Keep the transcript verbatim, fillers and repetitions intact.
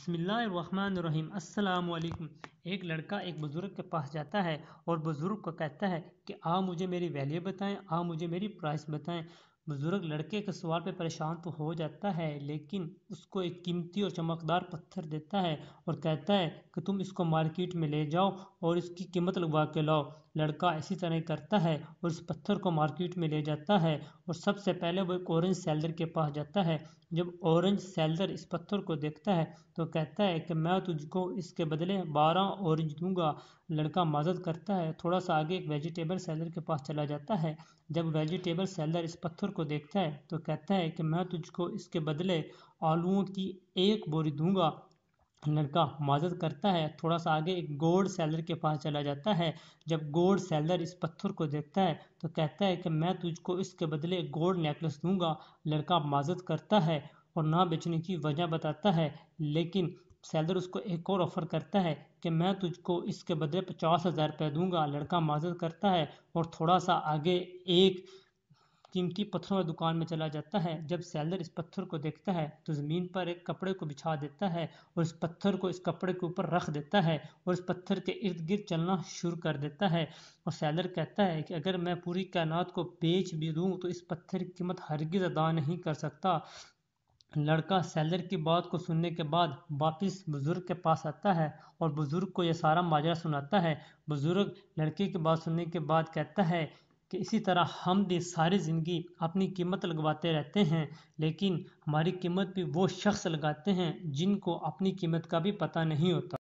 بسم اللہ الرحمن الرحیم۔ السلام علیکم۔ ایک لڑکا ایک بزرگ کے پاس جاتا ہے اور بزرگ کو کہتا ہے کہ آپ مجھے میری ویلیو بتائیں، آپ مجھے میری پرائس بتائیں۔ بزرگ لڑکے کے سوال پہ پریشان تو ہو جاتا ہے، لیکن اس کو ایک قیمتی اور چمکدار پتھر دیتا ہے اور کہتا ہے کہ تم اس کو مارکیٹ میں لے جاؤ اور اس کی قیمت لگوا کے لاؤ۔ لڑکا اسی طرح کرتا ہے اور اس پتھر کو مارکیٹ میں لے جاتا ہے اور سب سے پہلے وہ ایک اورنج سیلر کے پاس جاتا ہے۔ جب اورنج سیلر اس پتھر کو دیکھتا ہے تو کہتا ہے کہ میں تجھ کو اس کے بدلے بارہ اورنج دوں گا۔ لڑکا معذرت کرتا ہے، تھوڑا سا آگے ایک ویجیٹیبل سیلر کے پاس چلا جاتا ہے۔ جب ویجیٹیبل سیلر اس پتھر کو دیکھتا ہے تو کہتا ہے کہ میں تجھ کو اس کے بدلے آلوؤں کی ایک بوری دوں گا۔ لڑکا معذرت کرتا ہے، تھوڑا سا آگے ایک گولڈ سیلر کے پاس چلا جاتا ہے۔ جب گولڈ سیلر اس پتھر کو دیکھتا ہے تو کہتا ہے کہ میں تجھ کو اس کے بدلے گولڈ نیکلس دوں گا۔ لڑکا معذرت کرتا ہے اور نہ بیچنے کی وجہ بتاتا ہے، لیکن سیلر اس کو ایک اور آفر کرتا ہے کہ میں تجھ کو اس کے بدلے پچاس ہزار روپے دوں گا۔ لڑکا معذرت کرتا ہے اور تھوڑا سا آگے ایک قیمتی پتھروں کی دکان میں چلا جاتا ہے۔ جب سیلر اس پتھر کو دیکھتا ہے تو زمین پر ایک کپڑے کو بچھا دیتا ہے اور اس پتھر کو اس کپڑے کے اوپر رکھ دیتا ہے اور اس پتھر کے ارد گرد چلنا شروع کر دیتا ہے۔ اور سیلر کہتا ہے کہ اگر میں پوری کائنات کو بیچ بھی دوں تو اس پتھر کی قیمت ہرگز ادا نہیں کر سکتا۔ لڑکا سیلر کی بات کو سننے کے بعد واپس بزرگ کے پاس آتا ہے اور بزرگ کو یہ سارا ماجرا سناتا ہے۔ بزرگ لڑکے کی بات سننے کے بعد کہتا ہے کہ اسی طرح ہم بھی ساری زندگی اپنی قیمت لگواتے رہتے ہیں، لیکن ہماری قیمت بھی وہ شخص لگاتے ہیں جن کو اپنی قیمت کا بھی پتہ نہیں ہوتا۔